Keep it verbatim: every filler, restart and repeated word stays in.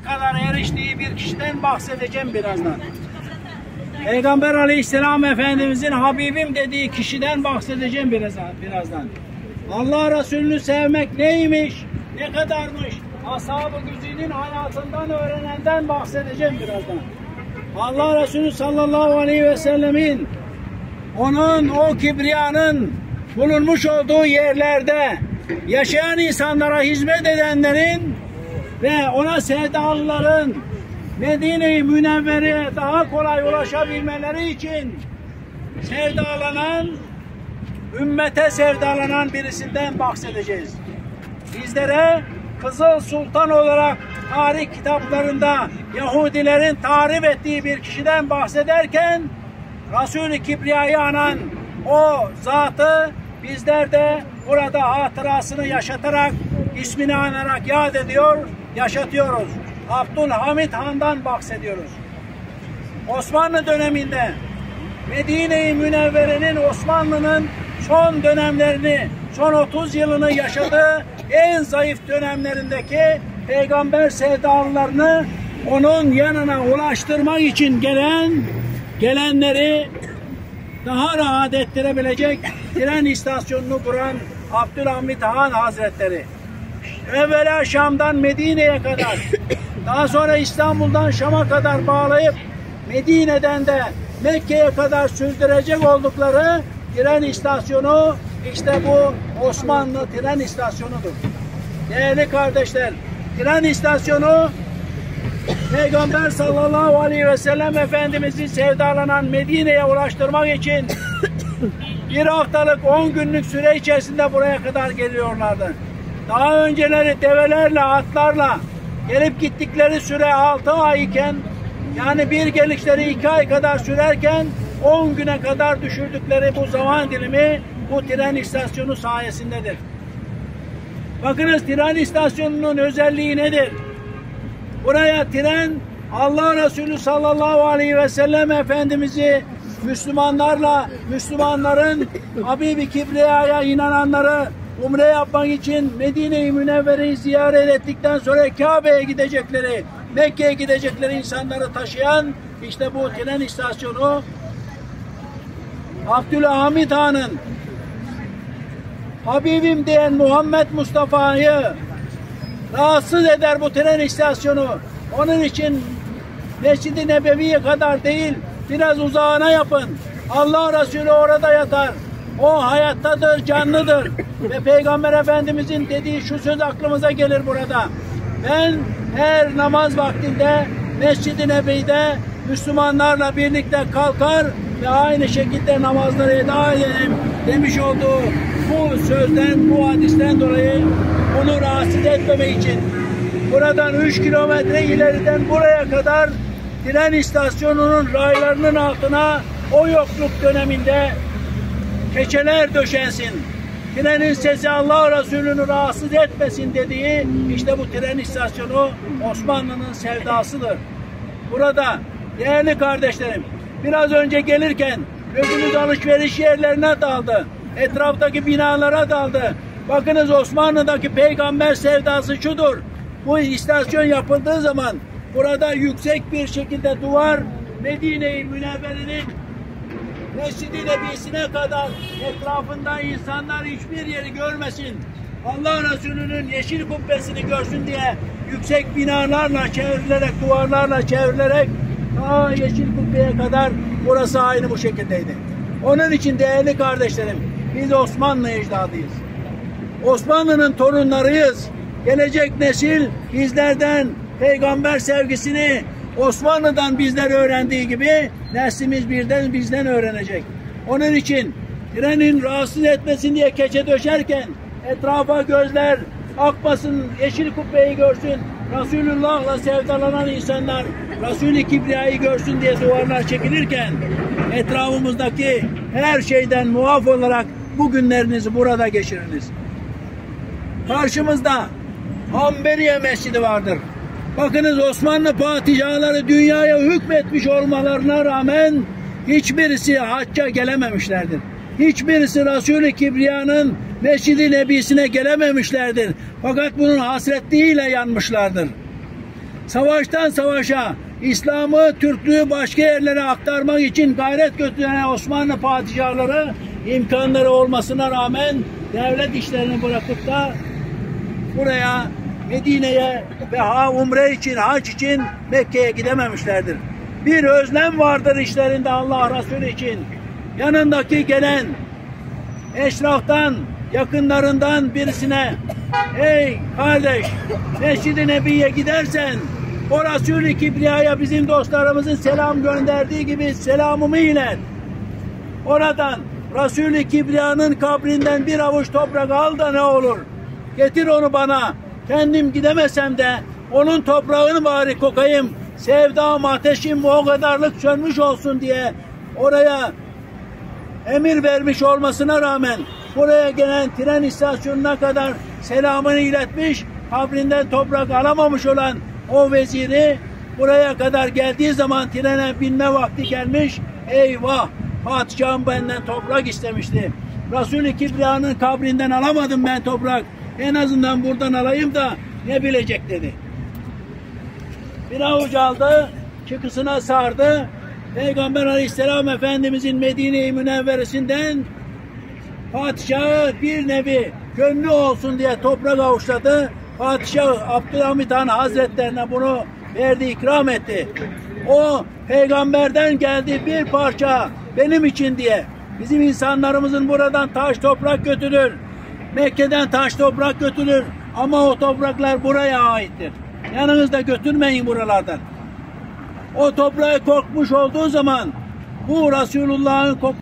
kadar eriştiği bir kişiden bahsedeceğim birazdan. Peygamber Aleyhisselam Efendimizin Habibim dediği kişiden bahsedeceğim birazdan. birazdan. Allah Resulü'nü sevmek neymiş, ne kadarmış, Ashab-ı Güzî'nin hayatından öğrenenden bahsedeceğim birazdan. Allah Resulü sallallahu aleyhi ve sellemin, onun o kibriyanın bulunmuş olduğu yerlerde yaşayan insanlara hizmet edenlerin ve ona sevdalıların Medine-i Münevvere'ye daha kolay ulaşabilmeleri için sevdalanan, ümmete sevdalanan birisinden bahsedeceğiz. Bizlere Kızıl Sultan olarak tarih kitaplarında Yahudilerin tarif ettiği bir kişiden bahsederken Resul-i Kibriya'yı anan o zatı bizler de burada hatırasını yaşatarak, ismini anarak yad ediyor, yaşatıyoruz. Abdülhamid Han'dan bahsediyoruz. Osmanlı döneminde Medine-i Münevvere'nin, Osmanlı'nın son dönemlerini, son otuz yılını yaşadığı en zayıf dönemlerindeki peygamber sevdalılarını onun yanına ulaştırmak için gelen, gelenleri daha rahat ettirebilecek tren istasyonunu kuran Abdülhamid Han Hazretleri. Evvela Şam'dan Medine'ye kadar, daha sonra İstanbul'dan Şam'a kadar bağlayıp Medine'den de Mekke'ye kadar sürdürecek oldukları tren istasyonu işte bu Osmanlı tren istasyonudur. Değerli kardeşler, tren istasyonu Peygamber sallallahu aleyhi ve sellem Efendimiz'i sevdalanan Medine'ye ulaştırmak için bir haftalık on günlük süre içerisinde buraya kadar geliyorlardı. Daha önceleri develerle, atlarla gelip gittikleri süre altı ay iken, yani bir gelişleri iki ay kadar sürerken on güne kadar düşürdükleri bu zaman dilimi bu tren istasyonu sayesindedir. Bakınız tren istasyonunun özelliği nedir? Buraya tren Allah Resulü sallallahu aleyhi ve sellem Efendimiz'i Müslümanlarla, Müslümanların Habib-i Kibriya'ya inananları umre yapmak için Medine-i Münevvere'yi ziyaret ettikten sonra Kabe'ye gidecekleri, Mekke'ye gidecekleri insanları taşıyan işte bu tren istasyonu Abdülhamid Han'ın Habibim diyen Muhammed Mustafa'yı rahatsız eder bu tren istasyonu. Onun için Mescid-i Nebevi'ye kadar değil, biraz uzağına yapın. Allah Resulü orada yatar. O hayattadır, canlıdır. Ve Peygamber Efendimizin dediği şu söz aklımıza gelir burada. Ben her namaz vaktinde Mescid-i Nebevi'de Müslümanlarla birlikte kalkar ve aynı şekilde namazları eda ederim demiş olduğu bu sözden, bu hadisten dolayı onu rahatsız etmemek için buradan üç kilometre ileriden buraya kadar tren istasyonunun raylarının altına o yokluk döneminde keçeler döşensin. Trenin sesi Allah Resulü'nü rahatsız etmesin dediği işte bu tren istasyonu Osmanlı'nın sevdasıdır. Burada değerli kardeşlerim, biraz önce gelirken gözümüz alışveriş yerlerine daldı. Etraftaki binalara daldı. Bakınız Osmanlı'daki peygamber sevdası şudur. Bu istasyon yapıldığı zaman burada yüksek bir şekilde duvar Medine-i Münevvere'nin Mescid-i Nebi'sine kadar etrafından insanlar hiçbir yeri görmesin, Allah Resulü'nün yeşil kubbesini görsün diye yüksek binalarla çevrilerek, duvarlarla çevrilerek ta yeşil kubbeye kadar burası aynı bu şekildeydi. Onun için değerli kardeşlerim, biz Osmanlı ecdadıyız. Osmanlı'nın torunlarıyız. Gelecek nesil bizlerden peygamber sevgisini Osmanlı'dan bizler öğrendiği gibi neslimiz birden bizden öğrenecek. Onun için trenin rahatsız etmesin diye keçe döşerken etrafa gözler akmasın, yeşil kubbeyi görsün, Resulullah'la sevdalanan insanlar Resul-i Kibriya'yı görsün diye duvarlar çekilirken etrafımızdaki her şeyden muaf olarak bu günlerinizi burada geçiriniz. Karşımızda Hanbeliye Mescidi vardır. Bakınız Osmanlı padişahları dünyaya hükmetmiş olmalarına rağmen hiçbirisi hacca gelememişlerdir. Hiçbirisi Resul-i Kibriya'nın Mescid-i Nebisi'ne gelememişlerdir. Fakat bunun hasretliğiyle yanmışlardır. savaştan savaşa İslam'ı, Türklüğü başka yerlere aktarmak için gayret gösteren Osmanlı padişahları imkanları olmasına rağmen devlet işlerini bırakıp da buraya, Medine'ye ve ha umre için, hac için Mekke'ye gidememişlerdir. Bir özlem vardır işlerinde Allah Resulü için. Yanındaki gelen eşraftan, yakınlarından birisine, ey kardeş, Mescid-i Nebi'ye gidersen o Resul-i Kibriya'ya bizim dostlarımızın selam gönderdiği gibi selamımı ilet. Oradan Resul-i Kibriya'nın kabrinden bir avuç toprak al da ne olur? Getir onu bana. Kendim gidemesem de onun toprağını bari kokayım. Sevdam, ateşim o kadarlık sönmüş olsun diye oraya emir vermiş olmasına rağmen buraya gelen tren istasyonuna kadar selamını iletmiş, kabrinden toprak alamamış olan o veziri buraya kadar geldiği zaman trene binme vakti gelmiş. Eyvah! Padişahım benden toprak istemişti. Resul-i Kibriya'nın kabrinden alamadım ben toprak. En azından buradan alayım da ne bilecek dedi. Bir avuç aldı, çıkısına sardı. Peygamber Aleyhisselam Efendimizin Medine-i Münevveresinden padişahı bir nevi gönlü olsun diye toprak avuçladı. Padişah Abdülhamit Han Hazretlerine bunu verdi, ikram etti. O peygamberden geldi bir parça benim için diye. Bizim insanlarımızın buradan taş toprak götürür. Mekke'den taş toprak götürür. Ama o topraklar buraya aittir. Yanınızda götürmeyin buralardan. O toprağı korkmuş olduğu zaman bu Resulullah'ın